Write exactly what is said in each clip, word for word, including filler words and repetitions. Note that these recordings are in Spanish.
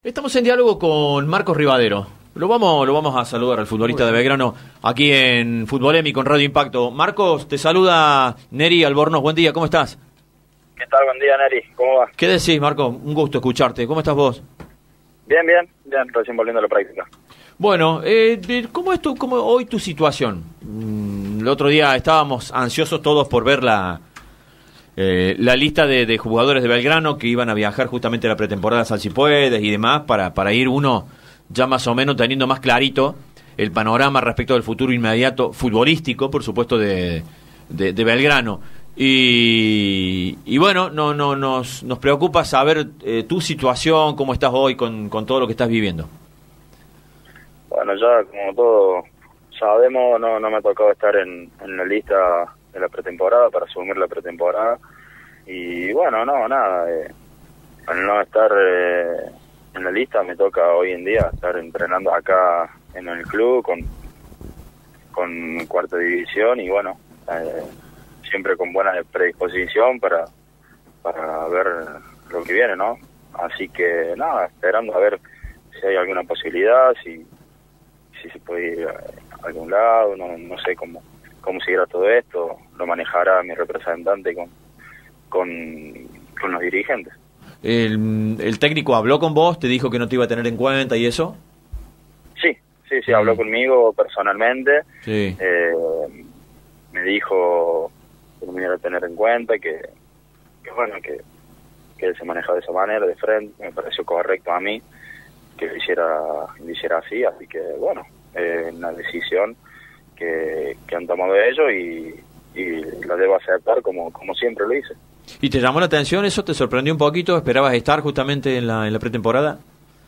Estamos en diálogo con Marcos Rivadero. Lo vamos, lo vamos a saludar al futbolista de Belgrano aquí en Futbolémico, con Radio Impacto. Marcos, te saluda Neri Albornoz. Buen día, ¿cómo estás? ¿Qué tal? Buen día, Neri. ¿Cómo va? ¿Qué decís, Marcos? Un gusto escucharte. ¿Cómo estás vos? Bien, bien. Bien, recién volviendo a la práctica. Bueno, eh, ¿cómo es tu, cómo hoy tu situación? Mm, el otro día estábamos ansiosos todos por ver la... Eh, la lista de, de jugadores de Belgrano que iban a viajar justamente a la pretemporada Sal Si Puedes y demás para, para ir uno ya más o menos teniendo más clarito el panorama respecto del futuro inmediato futbolístico, por supuesto, de, de, de Belgrano. Y, y bueno, no, no, nos, nos preocupa saber eh, tu situación, cómo estás hoy con, con todo lo que estás viviendo. Bueno, ya como todos sabemos, no, no me ha tocado estar en, en la lista de la pretemporada, para asumir la pretemporada, y bueno, no, nada, eh, al no estar eh, en la lista me toca hoy en día estar entrenando acá en el club con, con cuarta división y bueno, eh, siempre con buena predisposición para, para ver lo que viene, ¿no? Así que nada, esperando a ver si hay alguna posibilidad, si, si se puede ir a algún lado, no, no sé cómo cómo seguirá todo esto, lo manejará mi representante con con, con los dirigentes. El, ¿El técnico habló con vos? ¿Te dijo que no te iba a tener en cuenta y eso? Sí, sí, sí, habló conmigo personalmente. Sí. Eh, me dijo que no me iba a tener en cuenta, que, que bueno, que, que él se manejaba de esa manera, de frente, me pareció correcto a mí que lo hiciera, lo hiciera así, así que bueno, eh, una decisión que, que han tomado ellos y, y la debo aceptar como, como siempre lo hice. ¿Y te llamó la atención eso? ¿Te sorprendió un poquito? ¿Esperabas estar justamente en la, en la pretemporada?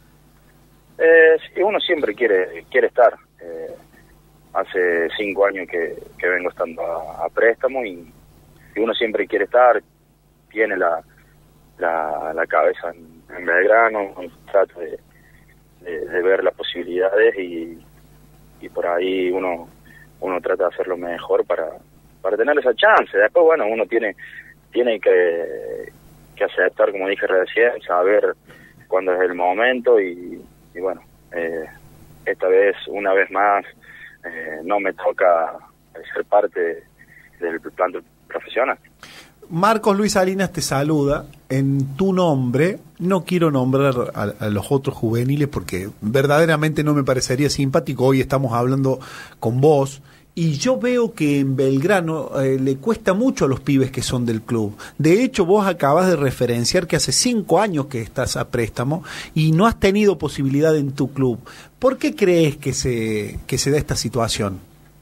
Eh, sí, uno siempre quiere quiere estar. Eh, hace cinco años que, que vengo estando a, a préstamo y, y uno siempre quiere estar, tiene la, la, la cabeza en, en Belgrano, trata de, de, de ver las posibilidades y, y por ahí uno uno trata de hacerlo mejor para, para tener esa chance. Después, bueno, uno tiene tiene que, que aceptar, como dije recién, saber cuándo es el momento y, y bueno, eh, esta vez, una vez más, eh, no me toca ser parte del plan profesional. Marcos Luis Salinas te saluda en tu nombre. No quiero nombrar a, a los otros juveniles porque verdaderamente no me parecería simpático. Hoy estamos hablando con vos y yo veo que en Belgrano eh, le cuesta mucho a los pibes que son del club. De hecho, vos acabas de referenciar que hace cinco años que estás a préstamo y no has tenido posibilidad en tu club. ¿Por qué crees que se, que se da esta situación?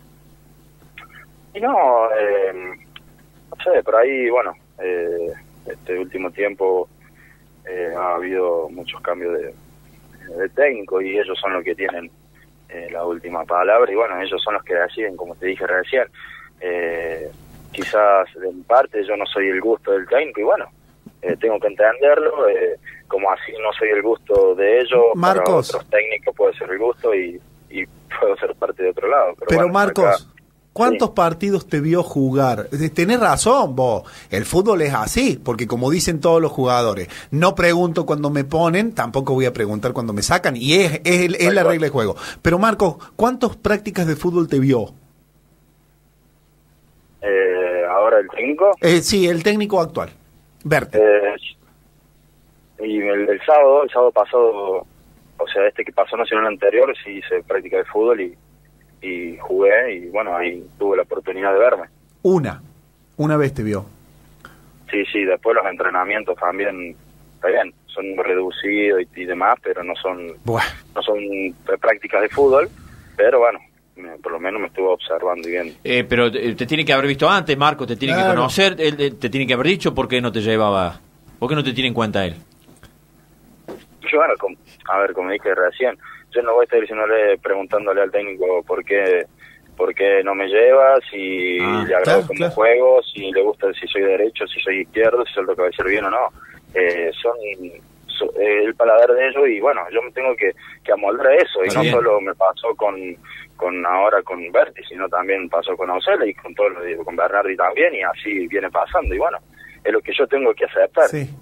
Y no, eh, no sé, por ahí, bueno, eh, este último tiempo eh, ha habido muchos cambios de, de técnico y ellos son los que tienen eh, la última palabra y bueno, ellos son los que deciden, como te dije recién. Eh, quizás de mi parte yo no soy el gusto del técnico y bueno, eh, tengo que entenderlo, eh, como así no soy el gusto de ellos, Marcos, para otros técnicos puede ser el gusto y, y puedo ser parte de otro lado. Pero, pero bueno, Marcos... acá, ¿cuántos sí. partidos te vio jugar? Tenés razón vos, el fútbol es así, porque como dicen todos los jugadores, no pregunto cuando me ponen, tampoco voy a preguntar cuando me sacan, y es, es, el, es la regla de juego. Pero Marcos, ¿cuántas prácticas de fútbol te vio? Eh, ¿Ahora el técnico? Eh, sí, el técnico actual, verte. Eh, y el, el sábado, el sábado pasado, o sea, este que pasó nacional anterior, sí hice práctica de fútbol y y jugué y bueno, ahí tuve la oportunidad de verme. Una, una vez te vio. Sí, sí, después los entrenamientos también, está bien, son reducidos y, y demás, pero no son Buah. no son prácticas de fútbol, pero bueno, me, por lo menos me estuvo observando y viendo. Eh, pero te, te tiene que haber visto antes, Marco, te tiene claro. que conocer, él, él te tiene que haber dicho por qué no te llevaba, por qué no te tiene en cuenta él. Yo, bueno, como, a ver, como dije recién, yo no voy a estar diciéndole, preguntándole al técnico por qué, por qué no me lleva, si ah, le agrado claro, como claro. juego, si le gusta, si soy derecho, si soy izquierdo, si soy lo que va a ser bien o no. Eh, son so, eh, el paladar de ellos y bueno, yo me tengo que, que amoldar a eso. Y Está no bien. solo me pasó con, con ahora con Berti, sino también pasó con Ausela y con todo lo digo, con Bernardi también, y así viene pasando. Y bueno, es lo que yo tengo que aceptar. Sí.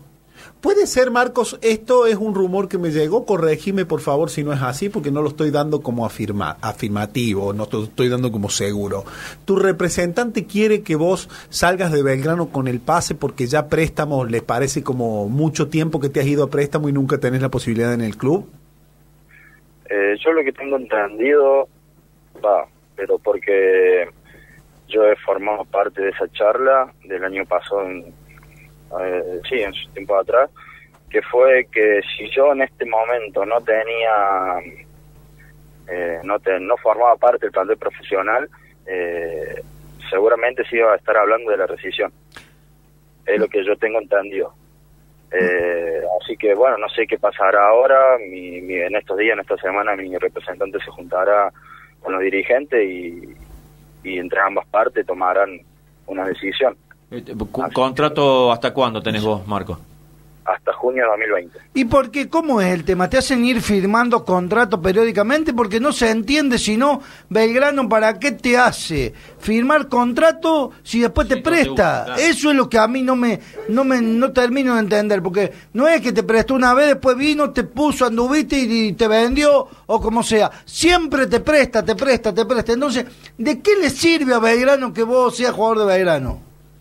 Puede ser, Marcos, esto es un rumor que me llegó, corregime por favor si no es así, porque no lo estoy dando como afirma, afirmativo, no te lo estoy dando como seguro. ¿Tu representante quiere que vos salgas de Belgrano con el pase porque ya préstamos les parece como mucho tiempo que te has ido a préstamo y nunca tenés la posibilidad en el club? Eh, yo lo que tengo entendido, va, pero porque yo he formado parte de esa charla del año pasado, en, eh, sí, en su tiempo atrás, que fue que si yo en este momento no tenía, eh, no, te, no formaba parte del plantel profesional, eh, seguramente sí iba a estar hablando de la rescisión. Es lo que yo tengo entendido. Eh, así que bueno, no sé qué pasará ahora. Mi, mi, en estos días, en esta semana, mi representante se juntará con los dirigentes y, y entre ambas partes tomarán una decisión. ¿Contrato hasta cuándo tenés vos, Marco? Hasta junio de dos mil veinte. ¿Y por qué? ¿Cómo es el tema? ¿Te hacen ir firmando contratos periódicamente? Porque no se entiende, si no, Belgrano, ¿para qué te hace firmar contrato si después te sí, presta? No te gusta, claro. Eso es lo que a mí no me, no me no termino de entender, porque no es que te prestó una vez, después vino, te puso, anduviste y te vendió, o como sea. Siempre te presta, te presta, te presta. Entonces, ¿de qué le sirve a Belgrano que vos seas jugador de Belgrano?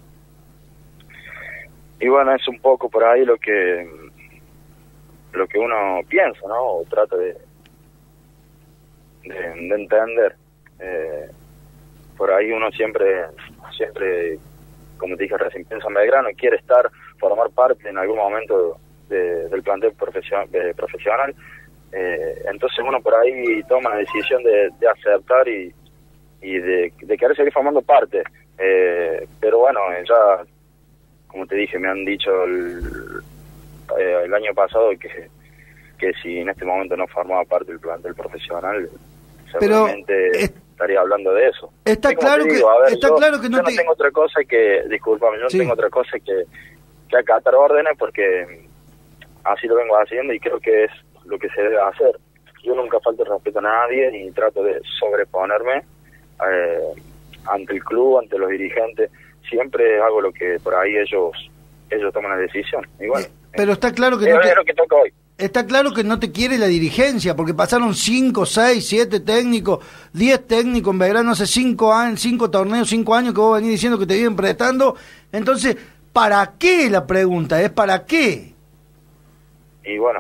Y bueno, es un poco por ahí lo que lo que uno piensa, ¿no? O trata de de, de entender. Eh, por ahí uno siempre, siempre, como te dije recién, piensa en Belgrano y quiere estar, formar parte en algún momento de, del plantel profesion, de, profesional. Eh, entonces uno por ahí toma la decisión de, de aceptar y, y de, de querer seguir formando parte. Eh, pero bueno, ya... Como te dije, me han dicho el, eh, el año pasado que, que si en este momento no formaba parte del plantel profesional, seguramente Pero es, estaría hablando de eso. Está claro que, ver, está yo, claro que no, yo te... no tengo otra cosa que, discúlpame, yo no sí. tengo otra cosa que, que acatar órdenes porque así lo vengo haciendo y creo que es lo que se debe hacer. Yo nunca falto el respeto a nadie ni trato de sobreponerme eh, ante el club, ante los dirigentes. Siempre hago lo que por ahí ellos ellos toman la decisión. Y bueno, pero está claro que es, no te, es lo que toca hoy. Está claro que no te quiere la dirigencia, porque pasaron cinco, seis, siete técnicos, diez técnicos en Belgrano hace cinco años, cinco torneos, cinco años que vos venís diciendo que te vienen prestando. Entonces, ¿para qué la pregunta? ¿Es para qué? Y bueno,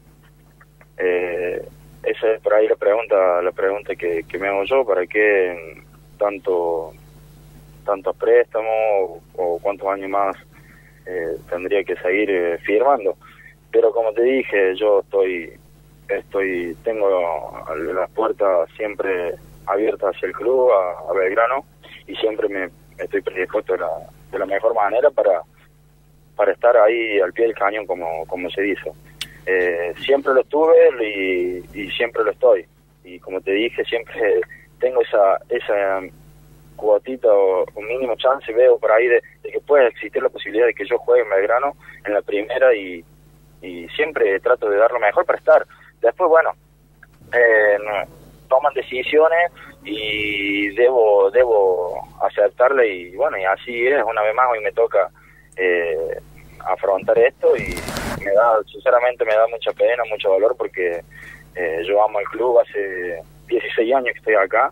eh, esa es por ahí la pregunta, la pregunta que, que me hago yo, ¿para qué tanto tantos préstamos o, o cuántos años más eh, tendría que seguir eh, firmando? Pero como te dije, yo estoy estoy tengo las puertas siempre abiertas hacia el club, a, a Belgrano, y siempre me estoy predispuesto de la, de la mejor manera para para estar ahí al pie del cañón, como como se dice. Eh, siempre lo estuve y, y siempre lo estoy, y como te dije, siempre tengo esa esa cuotita o un mínimo chance, veo por ahí de, de que pueda existir la posibilidad de que yo juegue en Belgrano en la primera, y, y siempre trato de dar lo mejor para estar. Después, bueno, eh, toman decisiones y debo debo aceptarle, y bueno, y así es. Una vez más hoy me toca eh, afrontar esto, y me da, sinceramente me da mucha pena, mucho dolor, porque eh, yo amo el club, hace dieciséis años que estoy acá,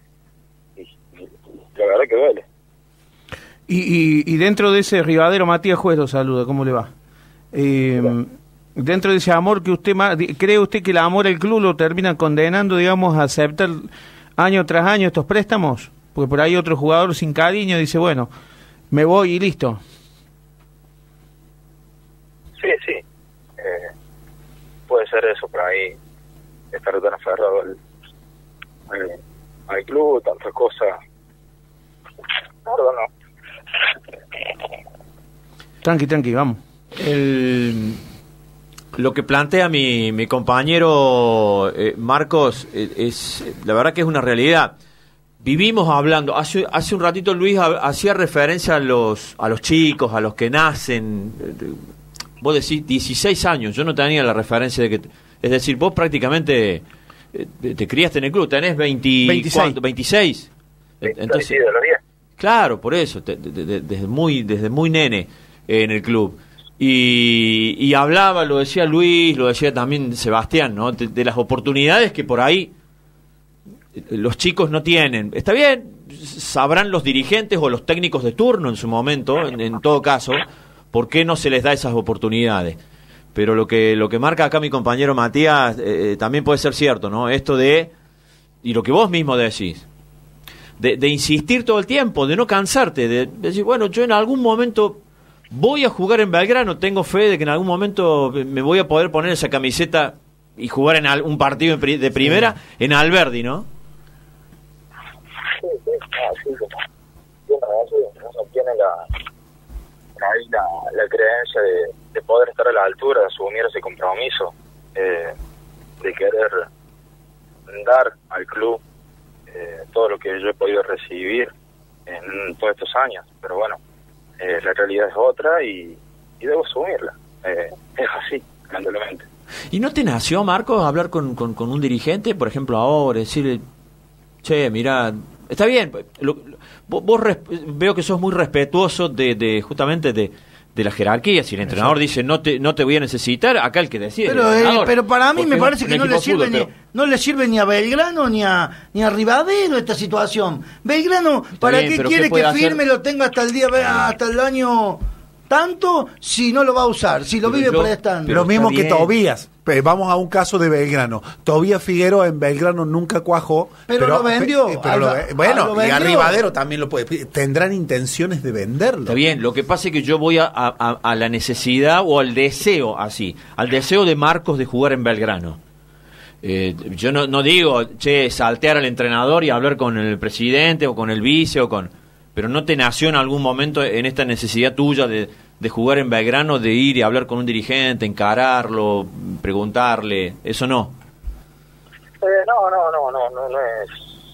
la verdad que duele. Y, y, y dentro de ese Rivadero, Matías Juez lo saluda, ¿cómo le va? Eh, dentro de ese amor que usted, ¿cree usted que el amor al club lo termina condenando, digamos, a aceptar año tras año estos préstamos? Porque por ahí otro jugador sin cariño dice, bueno, me voy y listo. Sí, sí. Eh, puede ser eso, por ahí estar tan aferrado al, al, al club, tantas cosas. Perdón, no. Tranqui, tranqui, vamos. El, lo que plantea mi, mi compañero eh, Marcos eh, es, la verdad que es una realidad. Vivimos hablando, hace, hace un ratito Luis hacía referencia a los, a los chicos, a los que nacen. Vos decís dieciséis años, yo no tenía la referencia de que... Es decir, vos prácticamente eh, te criaste en el club, tenés veinte, veintiséis. veintiséis. Entonces, sí, de los diez. Claro, por eso, te, de, de, desde muy desde muy nene eh, en el club. y, y hablaba, lo decía Luis, lo decía también Sebastián, ¿no? De, de las oportunidades que por ahí los chicos no tienen. Está bien, sabrán los dirigentes o los técnicos de turno en su momento, en, en todo caso, por qué no se les da esas oportunidades. Pero lo que lo que marca acá mi compañero Matías eh, también puede ser cierto, ¿no? Esto de, y lo que vos mismo decís, de, de insistir todo el tiempo, de no cansarte, de, de decir, bueno, yo en algún momento voy a jugar en Belgrano, tengo fe de que en algún momento me voy a poder poner esa camiseta y jugar en al, un partido de primera sí. en Alberdi, ¿no? Sí, sí, no, sí, tiene razón, uno tiene la, ahí la, la creencia de, de poder estar a la altura, de asumir ese compromiso, eh, de querer dar al club eh, todo lo que yo he podido recibir en todos estos años, pero bueno, eh, la realidad es otra y, y debo asumirla, eh, es así, lamentablemente. ¿Y no te nació, Marcos, hablar con, con, con un dirigente, por ejemplo, ahora, decirle, che, mira, está bien, lo, vos, vos res, veo que sos muy respetuoso de, de justamente de, de la jerarquía, si el entrenador dice no te no te voy a necesitar, acá el que decide. Pero, eh, pero para mí me parece que no le sirve fútbol, ni, pero... no le sirve ni a Belgrano ni a ni a Rivadero esta situación. Belgrano, está ¿para bien, qué quiere qué que hacer? Firme lo tenga hasta el día hasta el año tanto si no lo va a usar, si lo pero vive yo, prestando? Lo mismo que Tobías. Vamos a un caso de Belgrano. Tobías Figueroa en Belgrano nunca cuajó. Pero, pero lo vendió. Pe, pero Alba, lo, bueno, lo y a Rivadero también lo puede. Tendrán intenciones de venderlo. Está bien, lo que pasa es que yo voy a, a, a la necesidad o al deseo, así, al deseo de Marcos de jugar en Belgrano. Eh, yo no, no digo, che, saltear al entrenador y hablar con el presidente o con el vice o con... Pero ¿no te nació en algún momento en esta necesidad tuya de, de jugar en Belgrano, de ir y hablar con un dirigente, encararlo, preguntarle? ¿Eso no? Eh, no, no, no, no, no, no es...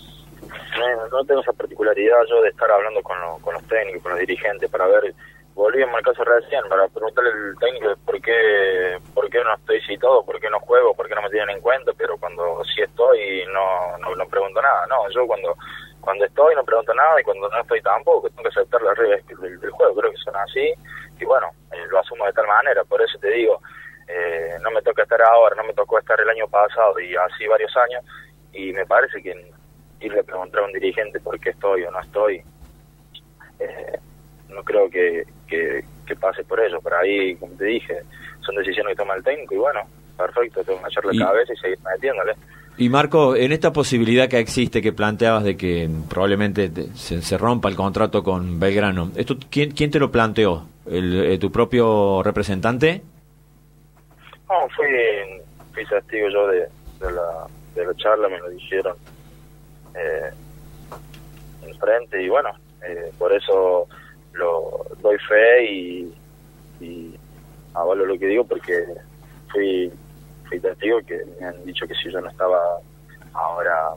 No, no tengo esa particularidad yo de estar hablando con, lo, con los técnicos, con los dirigentes, para ver... Volví en el caso recién, para preguntarle al técnico por qué, por qué no estoy citado, por qué no juego, por qué no me tienen en cuenta, pero cuando sí estoy no, no, no pregunto nada. No, yo cuando... Cuando estoy no pregunto nada y cuando no estoy tampoco, tengo que aceptar las reglas del, del juego, creo que son así y bueno, eh, lo asumo de tal manera, por eso te digo, eh, no me toca estar ahora, no me tocó estar el año pasado y así varios años y me parece que irle a preguntar a un dirigente por qué estoy o no estoy, eh, no creo que, que, que pase por ello, por ahí, como te dije, son decisiones que toma el técnico y bueno, perfecto, tengo que echarle la cabeza y seguir metiéndole. Y Marco, en esta posibilidad que existe, que planteabas de que probablemente te, se, se rompa el contrato con Belgrano, ¿esto quién, quién te lo planteó? ¿El, el, ¿Tu propio representante? No, fui, fui testigo yo de, de, la, de la charla, me lo dijeron eh, enfrente y bueno, eh, por eso lo doy fe y, y avalo lo que digo porque fui... y testigo que me han dicho que si yo no estaba ahora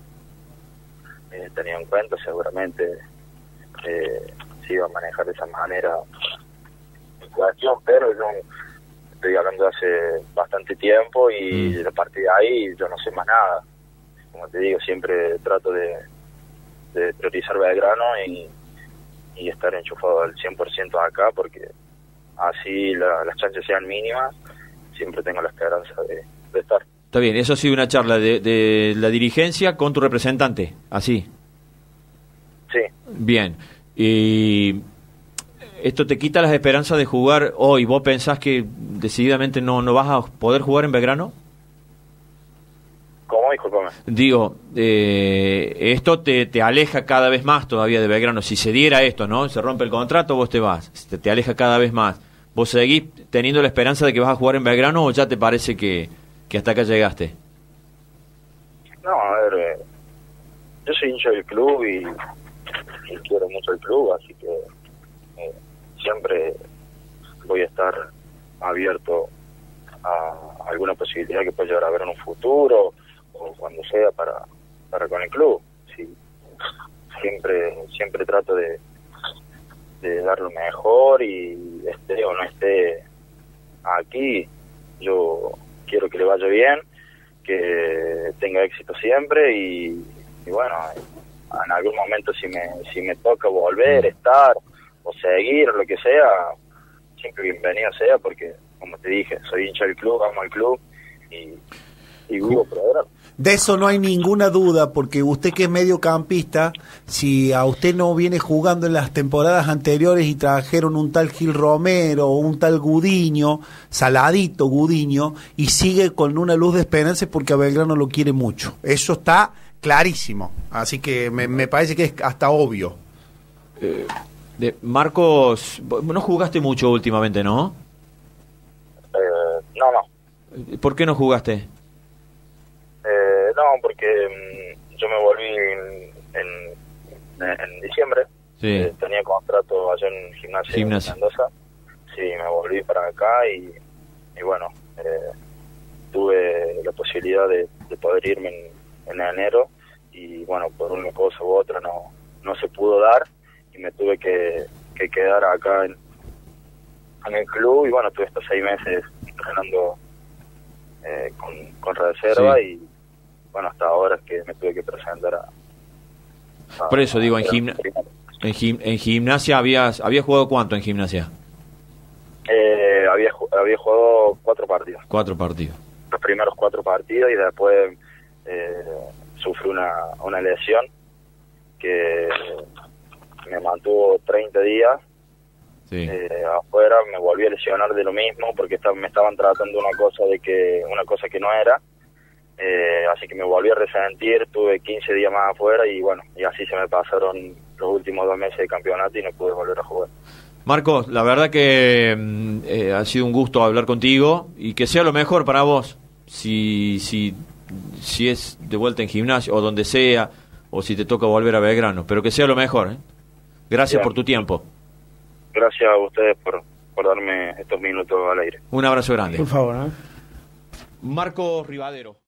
eh, tenido en cuenta seguramente eh, se iba a manejar de esa manera la situación, pero yo estoy hablando de hace bastante tiempo y mm. a partir de ahí yo no sé más nada, como te digo, siempre trato de, de priorizar Belgrano y, y estar enchufado al cien por ciento acá porque así la, las chances sean mínimas, siempre tengo la esperanza de, de estar. Está bien, eso ha sido una charla de, de la dirigencia con tu representante, así. Sí. Bien. Y esto te quita las esperanzas de jugar hoy. ¿Vos pensás que decididamente no, no vas a poder jugar en Belgrano? ¿Cómo? Disculpame. Digo, eh, esto te, te aleja cada vez más todavía de Belgrano. Si se diera esto, ¿no? Se rompe el contrato, vos te vas. Te, te aleja cada vez más. ¿Vos seguís teniendo la esperanza de que vas a jugar en Belgrano o ya te parece que, que hasta acá llegaste? No, a ver, eh, yo soy hincha del club y, y quiero mucho el club, así que eh, siempre voy a estar abierto a alguna posibilidad que pueda llegar a haber en un futuro o cuando sea para, para con el club. Sí, siempre, siempre trato de de dar lo mejor y esté o no esté aquí, yo quiero que le vaya bien, que tenga éxito siempre y, y bueno, en algún momento si me si me toca volver, estar o seguir, lo que sea, siempre bienvenido sea, porque, como te dije, soy hincha del club, amo al club y, y vivo por ahora. De eso no hay ninguna duda, porque usted que es mediocampista, si a usted no viene jugando en las temporadas anteriores y trajeron un tal Gil Romero o un tal Gudiño, Saladito Gudiño, y sigue con una luz de esperanza es porque a Belgrano lo quiere mucho. Eso está clarísimo, así que me, me parece que es hasta obvio. Eh, de Marcos, no jugaste mucho últimamente, ¿no? Eh, no, no. ¿Por qué no jugaste? Eh, no, porque mm, yo me volví en, en, en diciembre. Sí. Eh, tenía contrato allá en Gimnasia, Gimnasia. en Mendoza. Sí, me volví para acá y, y bueno, eh, tuve la posibilidad de, de poder irme en, en enero y bueno, por una cosa u otra no, no se pudo dar y me tuve que, que quedar acá en, en el club y bueno, tuve estos seis meses entrenando eh, con, con reserva sí. Y bueno, hasta ahora es que me tuve que presentar a... a por eso digo, a, en, gimna en, gim en gimnasia habías había jugado ¿cuánto en gimnasia? Eh, había, había jugado cuatro partidos. Cuatro partidos. Los primeros cuatro partidos y después eh, sufrí una, una lesión que me mantuvo treinta días sí. eh, afuera, me volví a lesionar de lo mismo porque está, me estaban tratando una cosa de que una cosa que no era, eh, así que me volví a resentir, tuve quince días más afuera y bueno, y así se me pasaron los últimos dos meses de campeonato y no pude volver a jugar. Marcos, la verdad que eh, ha sido un gusto hablar contigo y que sea lo mejor para vos, si, si, si es de vuelta en Gimnasia o donde sea, o si te toca volver a Belgrano, pero que sea lo mejor, ¿eh? Gracias Bien. por tu tiempo. Gracias a ustedes por, por darme estos minutos al aire. Un abrazo grande. Por favor, ¿eh? Marcos Rivadero.